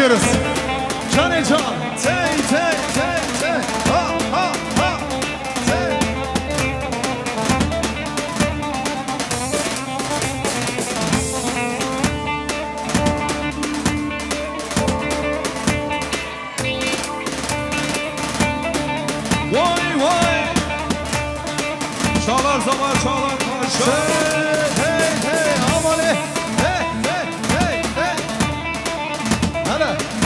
ediyoruz. Can Can. Tey tey tey tey. Ha ha ha. Tey. Vay vay. Çalar zaman çalar karşı. Hey hey amale. Hey hey hey hey. Hala.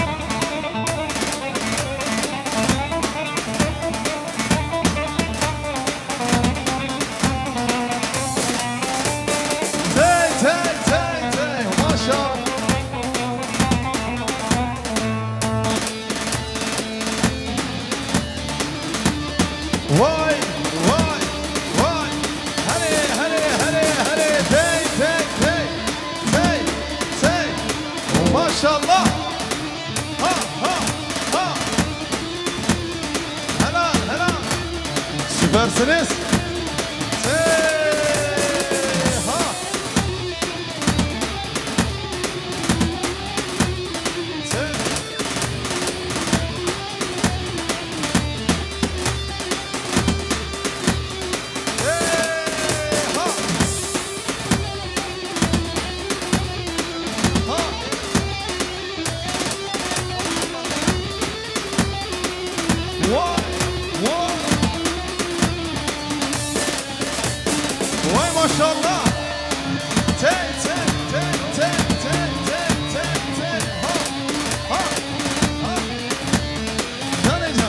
Hey hey hey hey. Maşallah. Vay vay vay. Hadi hadi hadi hadi. Hey hey hey hey hey. Maşallah. Ha ha ha. Helal helal. Süpersiniz. Hey ha. Hey. Vay maşallah. Tey tey tey tey tey tey tey tey. Ha ha ha. Can Can.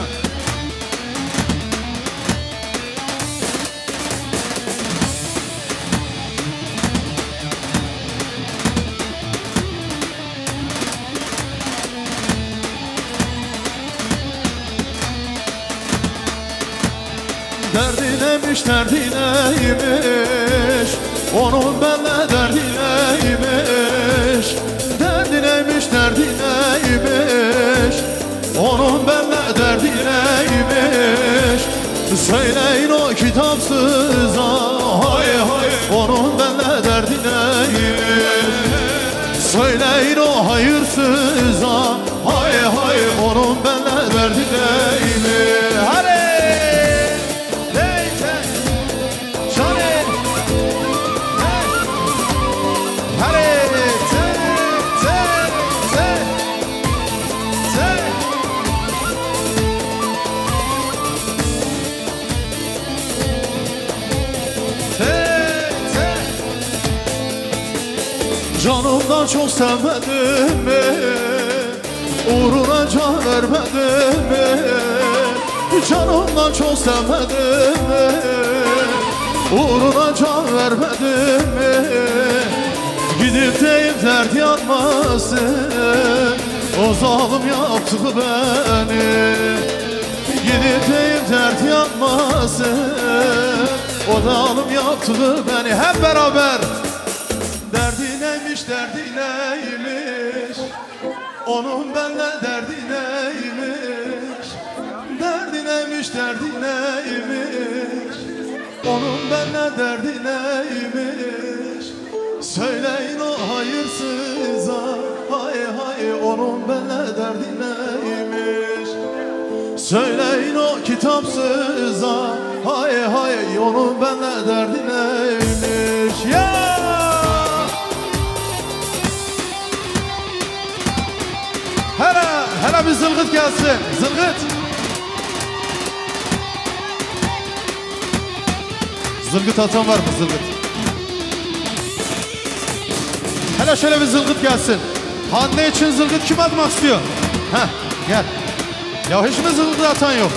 Derdineymiş derdineymiş, onun benle derdineymiş. Derdineymiş derdineymiş, onun benle derdineymiş. Söyleyin o kitapsıza, hay hay, onun benle derdineymiş. Söyleyin o hayırsıza, hay hay, onun benle derdineymiş. Hadi! Canımdan çok sevmedim mi? Uğruna can vermedim mi? Canımdan çok sevmedim mi? Uğruna can vermedim mi? Gidip deyip dert yanmasın, o zalim yaptı beni. Gidip deyip dert yanmasın, o zalim yaptı beni. Hep beraber. Derdineymiş derdineymiş, onun benle derdineymiş. Derdineymiş derdineymiş, onun benle derdineymiş. Söyleyin o hayırsıza, hay hay, onun benle derdineymiş. Söyleyin o kitapsıza, hay hay, onun benle derdineymiş. Ya! Hele bir zılgıt gelsin, zılgıt. Zılgıt atan var mı zılgıt? Hele şöyle bir zılgıt gelsin. Hande için zılgıt kim atmak istiyor? Heh, gel. Ya hiç mi zılgıt atan yok?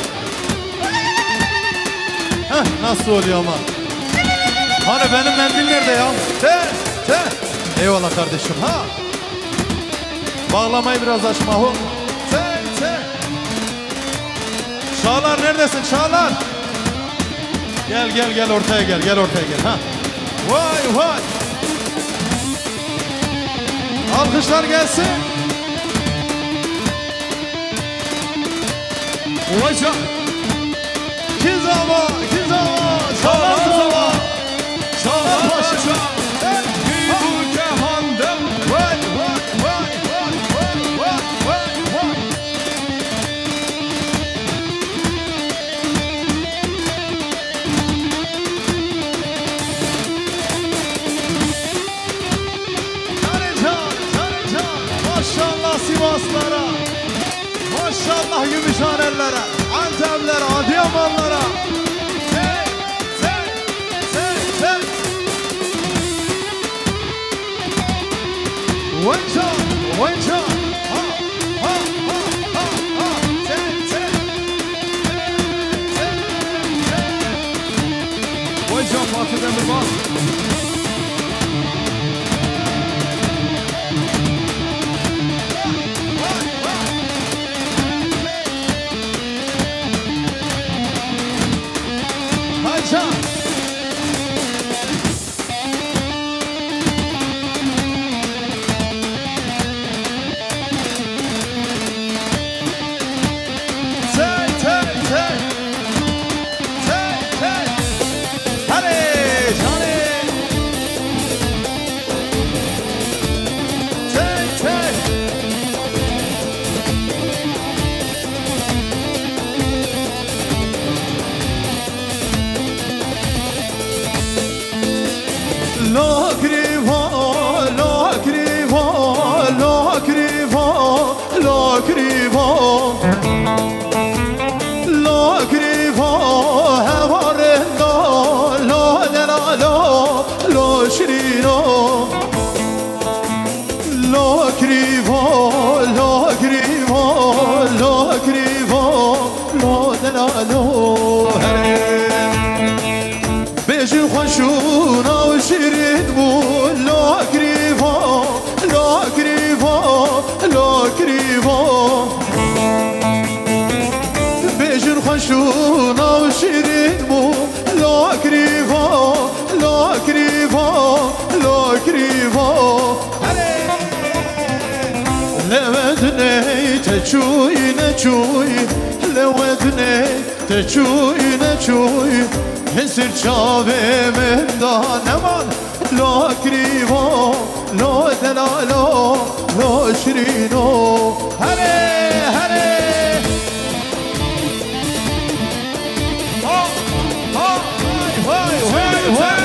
Heh, nasıl oluyor ama? Hani benim mendil nerede ya? Te. Eyvallah kardeşim, ha. Bağlamayı biraz açma ho. Te. Çağlar neredesin Çağlar? Gel ortaya gel ortaya gel, ha. Vay. Alkışlar gelsin. Ulaşa. Kizama. Çağlar. Bir bu cehanda. Vay. Allah Gümüşhanelilere, Antep'lere, Adıyamanlara. Wenca, ha, ha, ha, ha, ha, Wenca, Fatih Demirbaz. بيجي خشونا وشيرين بول لا كريفا لا كريفا لا كريفا بيجي خشونا وشيرين بول لا كريفا لا كريفا لا كريفا لودني تشوي نشوي لودني تشوي نشوي هسر شابه من دانمان لا كريفا لا دلالا لا شرينو هري هري ها ها هاي هاي هاي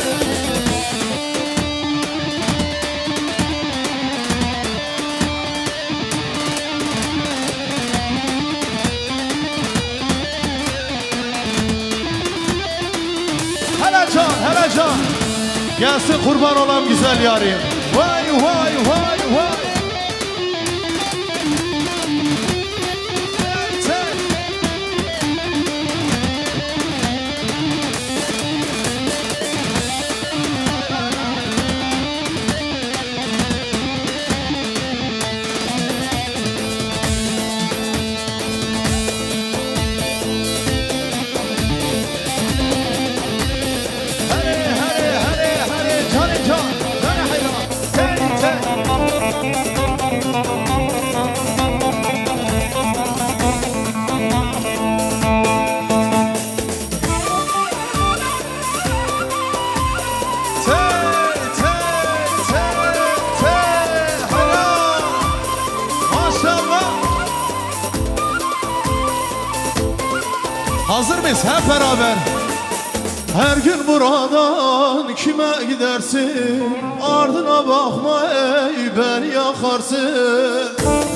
Hele can gelsin kurban olam güzel yarim. Vay vay vay vay. Hazır mıyız hep beraber? Her gün buradan kime gidersin? Ardına bakma ey beni yakarsın.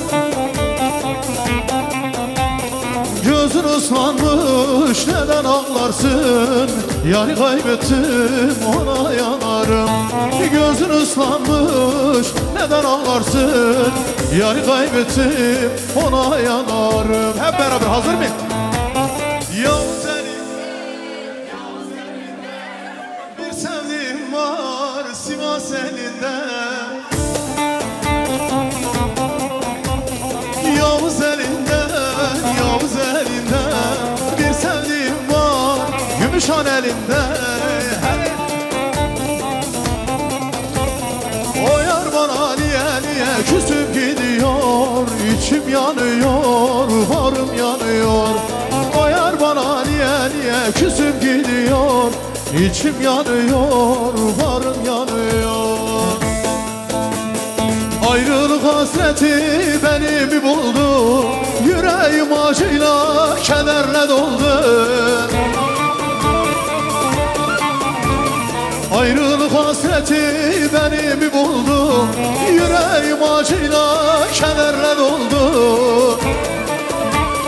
Gözün ıslanmış neden ağlarsın? Yari kaybettim ona yanarım. Gözün ıslanmış neden ağlarsın? Yari kaybettim ona yanarım. Hep beraber hazır mıyız? Yavuz elinde bir sevdiğim var Sivas elinde. Yavuz elinde, Yavuz elinde bir sevdiğim var Gümüşhan elinde. O yar bana niye küsüp gidiyor, içim yanıyor, varım yanıyor. O yar bana niye küsüp gidiyor, içim yanıyor, varım yanıyor. Ayrılık hasreti beni mi buldu, yüreğim acıyla kederle doldu. Ayrılık hasreti beni mi buldu, yüreğim acıyla kederle doldu.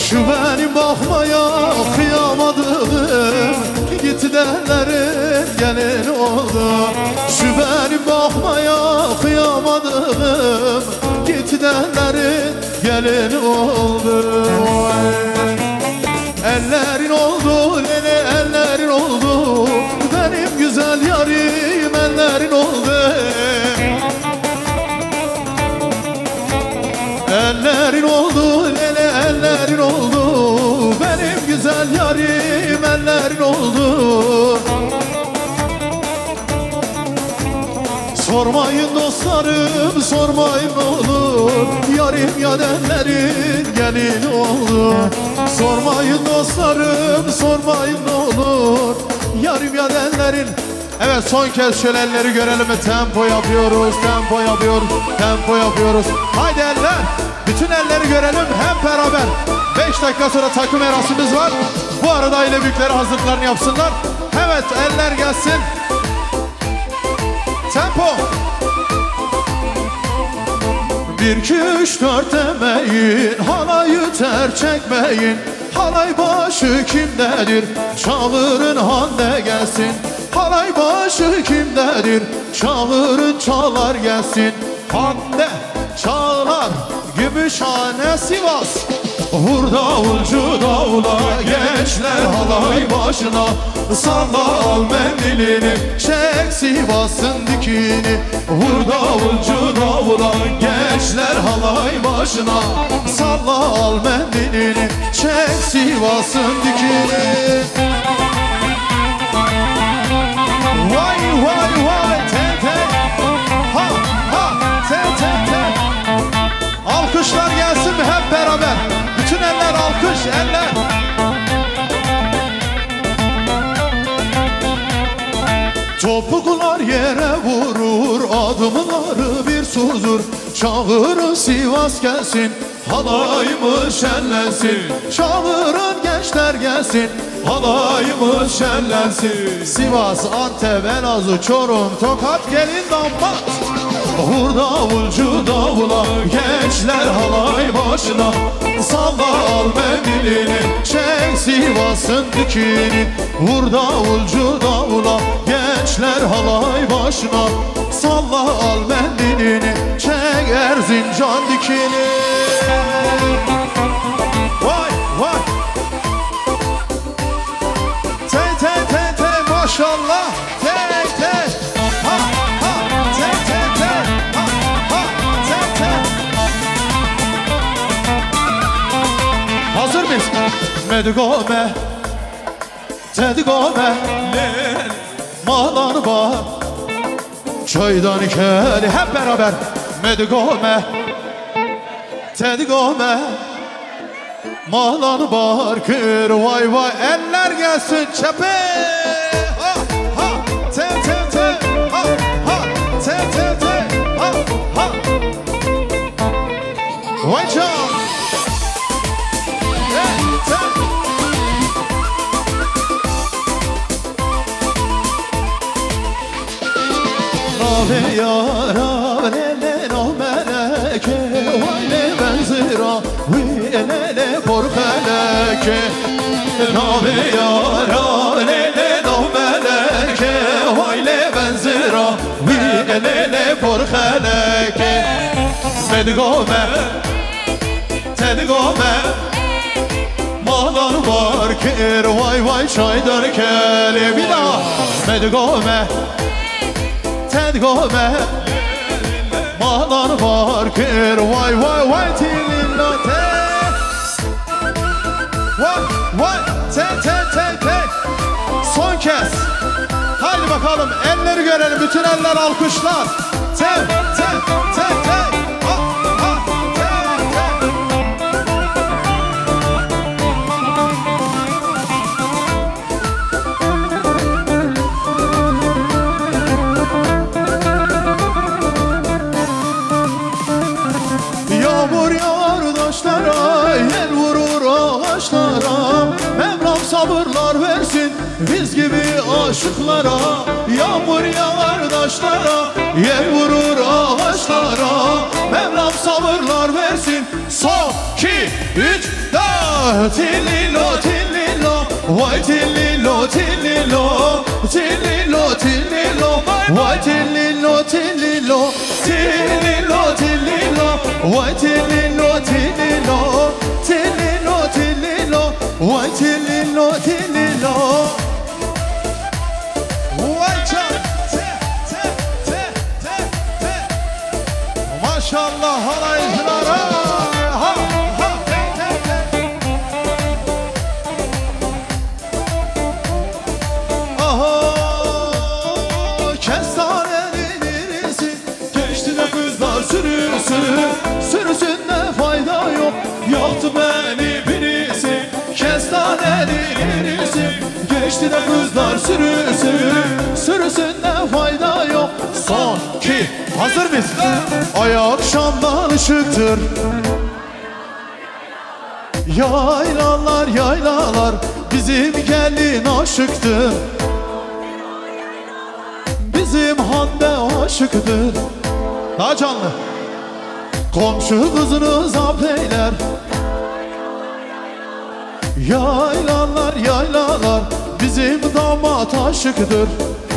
Şu benim bakmaya kıyamadığım gittilerin gelin oldu. Şu benim bakmaya kıyamadığım gittilerin gelin oldu. Ellerin oldu lele ellerin oldu, benim güzel yarim ellerin oldu. Ellerin oldu lele ellerin oldu, benim güzel yarim ellerin oldu. Sormayın dostlarım sormayın olur, yarim yadenlerin gelin oldu. Sormayın dostlarım sormayın olur, yarim yadenlerin. Evet son kez şöyle elleri görelim mi? Tempo yapıyoruz, tempo yapıyoruz, tempo yapıyoruz. Haydi eller, bütün elleri görelim hep beraber. 5 dakika sonra takım erasımız var. Bu arada aile büyükleri hazırlıklarını yapsınlar. Evet eller gelsin. Tempo. 1, 2, 3, 4 demeyin, halayı ter çekmeyin. Halay başı kimdedir? Çağırın Hande gelsin. Halay başı kimdedir? Çağırın çalar gelsin. Hande, Çağlar, Gümüşhane, Sivas. Vur davulcu davula, gençler halay başına. Salla al mendilini, çek Sivas'ın dikini. Vur davulcu davula, gençler halay başına. Salla al mendilini, çek Sivas'ın dikini. Vay vay vay te te, ha ha te te te. Alkışlar gelsin mi hep beraber? Bütün eller alkış, eller. Topuklar yere vurur, adımları bir suzur. Çağırın Sivas gelsin, halayımız şenlensin. Çağırın gençler gelsin, halayımız şenlensin. Sivas, Antep, Elazığ, Çorum, Tokat gelin damat. Vur davulcu davula, gençler halay başına. Salla al mendilini, çek Sivas'ın dikini. Vur davulcu davula, gençler halay başına. Salla al mendilini, çek Erzincan dikini. Vay vay. Te te te te maşallah. Te te. Ha ha. Te te te. Ha ha. Te te. Hazır mıyız? Medigome. Tedigome. Malan var. Çaydan ikeli hep beraber. Medigome. Tedigome. Malan barkır vay vay, eller gelsin çepe. Ha ha te te te, ha ha te te te, ha ha. Vay can. Rave yara lele no meleke, vay le benzira, lele por feleke. Rave yara lele no meleke, vay le benzira, lele por feleke. Medigome, tedigome, malan var kir, vay vay çaydan keli. Bir daha. Medigome, tedigome, malan var kir, vay vay vay tililla te. Vay vay te te te te. Son kez. Haydi bakalım elleri görelim, bütün eller alkışlar. Te te te te. Ha ha te te. Yağmur yağar taşlara, yel vurur ağaçlara. Mevlam sabırlar versin biz gibi aşıklara. Yağmur yağar taşlara, yel vurur ağaçlara. Mevlam sabırlar versin. Son, 2, 3, 4. Tillilo, tillilo, vay tillilo, tillilo, tillilo, tillilo, vay tillilo, tillilo, tillilo, tillilo, vay tillilo, tillilo, tillilo, tillilo, vay tillilo, tillilo. Vay can, maşallah halaycılara. Sürüsünde fayda yok, yoktu beni birisi. Kestanenin irisi, geçti de kızlar sürüsü. Sürüsünde fayda yok. Son, iki, hazır mıyız? Ay akşamdan ışıktır. Yaylalar, yaylalar, bizim gelin aşıktır. Bizim Hande aşıktır. Daha canlı. Komşu kızını zapt eyler. Yaylalar, yaylalar, bizim damat aşıktır.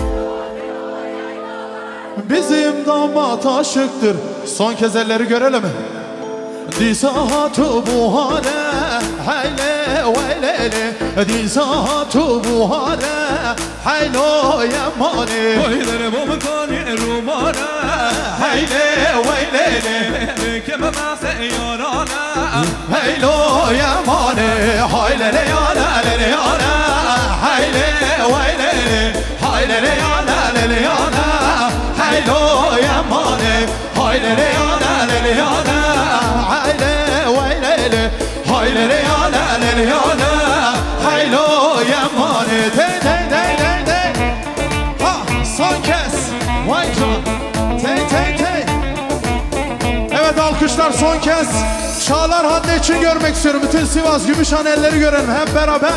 Bizim damat aşıktır. Son kez elleri görelim mi? Disahatu buhare, hayle veylele. Disahatu buhare, haylo yemani. Oylere bomkani rumana, Hayle veylele. keme mase yarana. Haylo yemani, haylele yana lele yana. Hayle veylele, haylele yana lele yana. Haylo yemani, haylele yana lele yana. Hayle veylele, haylele yana lele yana. Haylo yemani, dey dey dey dey dey. Ha, son kez, vay can, dey dey dey. Evet alkışlar son kez. Çağlar Hande için görmek istiyorum. Bütün Sivas Gümüşhane elleri görelim hep beraber.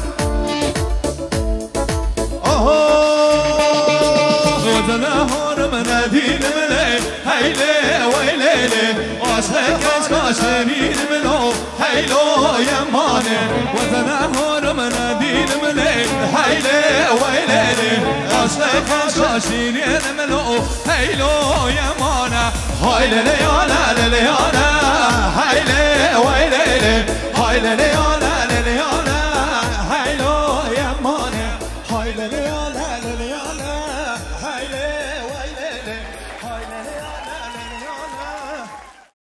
Oho. Vatana harım nedinim le, heyle veylele. Aşk kaşerim lo, heylo yemane. Vatana harım nedinim le, heyle veylele. Aşk kaşerim lo, heylo yemane. Haylele yana lele yana. Hayle veylele, haylele yana.